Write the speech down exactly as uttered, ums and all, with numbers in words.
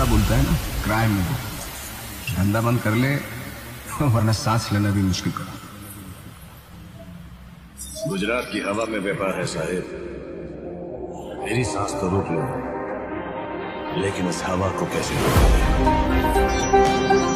बोलता है ना, क्राइम है वो। धंधा बंद कर ले वरना सांस लेना भी मुश्किल कर। गुजरात की हवा में व्यापार है साहिब। मेरी सांस तो रोक लो, लेकिन इस हवा को कैसे रोकोगे?